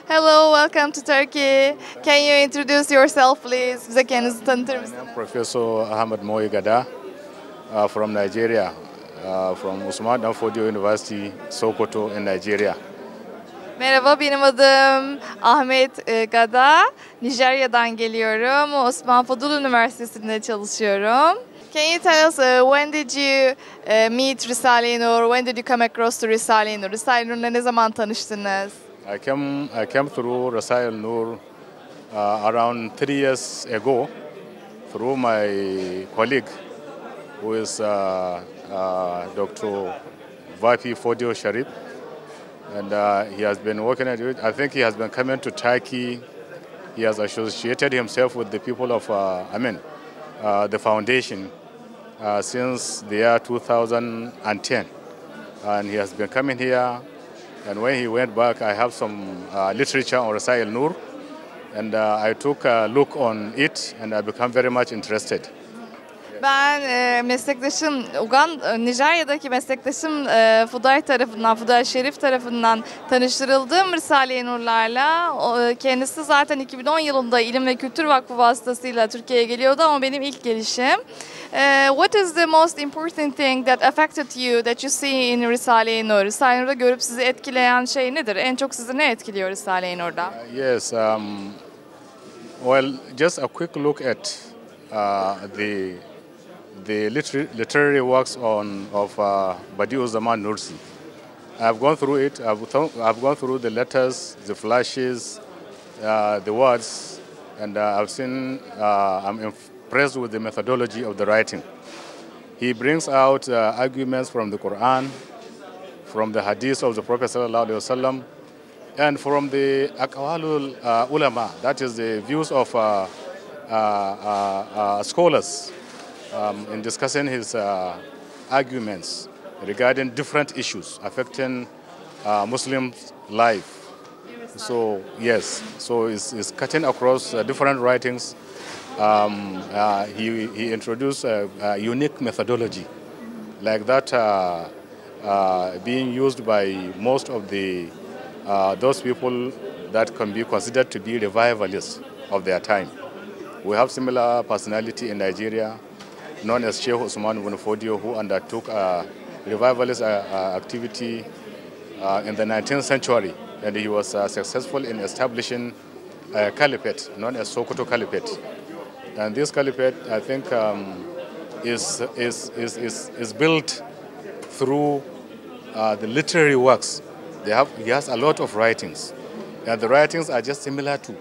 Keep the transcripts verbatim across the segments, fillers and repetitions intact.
Hello, welcome to Turkey. Can you introduce yourself please? Bize kendinizi tanıtır mısınız? I'm Professor Ahmed Moy Gada uh, from Nigeria, uh, from Usman Dan Fodio University, Sokoto in Nigeria. Merhaba, benim adım Ahmet e, Gada. Nijerya'dan geliyorum. Osman Fodul Üniversitesi'nde çalışıyorum. Can you tell us uh, when did you uh, meet Risale-i Nur? When did you come across to Risale-i Nur? Risale-i Nur'la ne zaman tanıştınız? I came, I came through Rasail Nur uh, around three years ago through my colleague, who is uh, uh, Doctor Vafi Fodio Sharif. And uh, he has been working at it. I think he has been coming to Turkey. He has associated himself with the people of, uh, I mean, uh, the foundation uh, since the year two thousand ten. And he has been coming here. And when he went back, I have some uh, literature on Rasail Nur. And uh, I took a look on it, and I became very much interested. Ben e, meslektaşım, Uganda, Nijerya'daki meslektaşım e, Fuday tarafından, Fuday Şerif tarafından tanıştırıldığım Risale-i Nur'larla. O, kendisi zaten iki bin on yılında İlim ve Kültür Vakfı vasıtasıyla Türkiye'ye geliyordu ama benim ilk gelişim. E, what is the most important thing that affected you that you see in Risale-i Nur? Risale-i Nur'da görüp sizi etkileyen şey nedir? En çok sizi ne etkiliyor Risale-i Nur'da? Uh, yes, um, well, just a quick look at uh, the the literary, literary works on of uh, Badi'uzzaman Nursi. I've gone through it. I've, th I've gone through the letters, the flashes, uh, the words, and uh, I've seen. Uh, I'm impressed with the methodology of the writing. He brings out uh, arguments from the Quran, from the Hadith of the Prophet sallallahu alaihi wasallam, and from the aqwalul uh, ulama. That is the views of uh, uh, uh, uh, scholars. Um, in discussing his uh, arguments regarding different issues affecting uh, Muslim life. So yes, so it's, it's cutting across uh, different writings. Um, uh, he, he introduced a, a unique methodology like that uh, uh, being used by most of the uh, those people that can be considered to be revivalists of their time. We have similar personality in Nigeria, known as Sheikh Usman ibn Fodio, who undertook a revivalist uh, uh, activity uh, in the nineteenth century, and he was uh, successful in establishing a caliphate known as Sokoto Caliphate. And this caliphate, I think, um, is, is, is, is, is built through uh, the literary works. They have, he has a lot of writings, and the writings are just similar to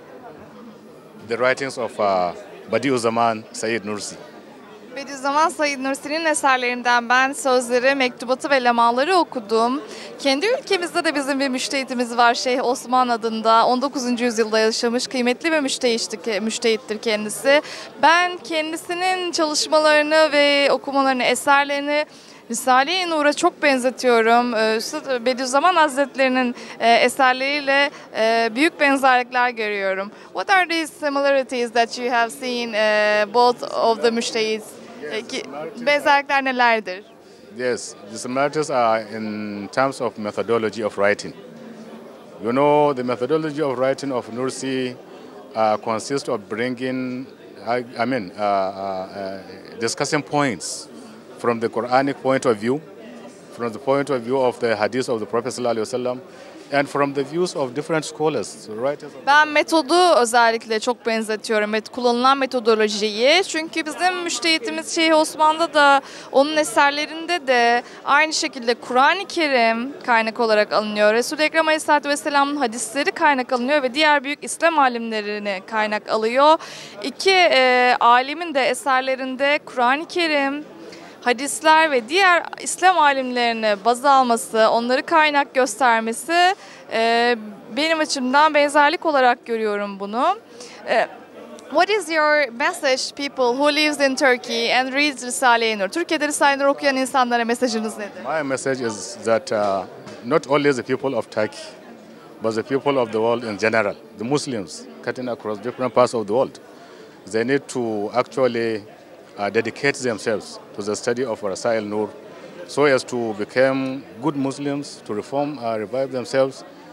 the writings of uh, Badi'uzzaman Sayyid Nursi. Bediüzzaman Said Nursi'nin eserlerinden ben sözleri, mektubatı ve lemaları okudum. Kendi ülkemizde de bizim bir müştehitimiz var, Şeyh Osman adında. on dokuzuncu yüzyılda yaşamış, kıymetli bir müştehittir kendisi. Ben kendisinin çalışmalarını ve okumalarını, eserlerini Risale-i Nur'a çok benzetiyorum. Üstad Bediüzzaman Hazretleri'nin eserleriyle büyük benzerlikler görüyorum. What are these similarities that you have seen both of the müştehits? Benzerlikler nelerdir? Yes, the similarities are in terms of methodology of writing. You know, the methodology of writing of Nursi uh, consists of bringing, I, I mean, uh, uh, discussing points from the Quranic point of view, from the point of view of the Hadith of the Prophet sallallahu alaihi wasallam, and from the views of different scholars, writers. Ben metodu özellikle çok benzetiyorum. Kullanılan metodolojiyi. Çünkü bizim müştehitimiz Şeyh Osman'da da, onun eserlerinde de aynı şekilde Kur'an-ı Kerim kaynak olarak alınıyor. Resul-i Ekrem Aleyhisselatü Vesselam'ın hadisleri kaynak alınıyor ve diğer büyük İslam alimlerini kaynak alıyor. İki e, alimin de eserlerinde Kur'an-ı Kerim, hadisler ve diğer İslam alimlerini baz alması, onları kaynak göstermesi e, benim açımdan benzerlik olarak görüyorum bunu. E, what is your message people who lives in Turkey and reads Risale-i Nur? Türkiye'de Risale-i Nur okuyan insanlara mesajınız nedir? My message is that uh, not only the people of Turkey, but the people of the world in general, the Muslims cutting across different parts of the world, they need to actually Uh, dedicate themselves to the study of Rasail Nur so as to become good Muslims, to reform, uh, revive themselves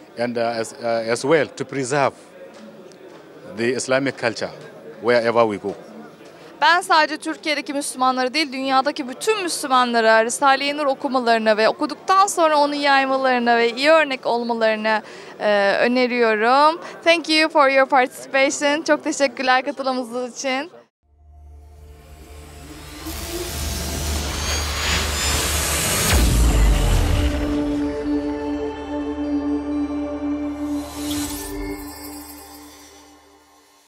and uh, as, uh, as well to preserve the Islamic culture wherever we go. Ben sadece Türkiye'deki Müslümanları değil, dünyadaki bütün Müslümanlara Risale-i Nur okumalarını ve okuduktan sonra onu yaymalarını ve iyi örnek olmalarını e, öneriyorum. Thank you for your participation. Çok teşekkürler katılımınız için.